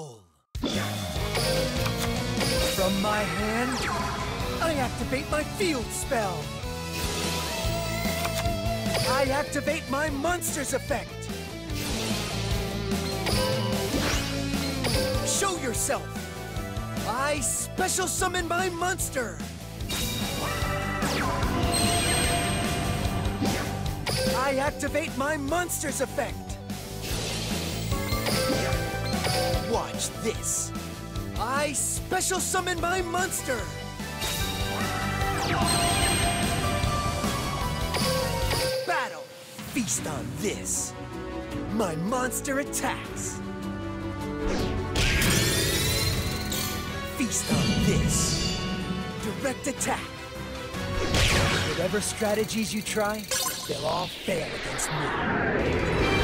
Duel! From my hand, I activate my field spell. I activate my monster's effect. Show yourself! I special summon my monster! I activate my monster's effect! Watch this! I special summon my monster! Battle! Feast on this! My monster attacks! Feast on this! Direct attack! Whatever strategies you try, they'll all fail against me.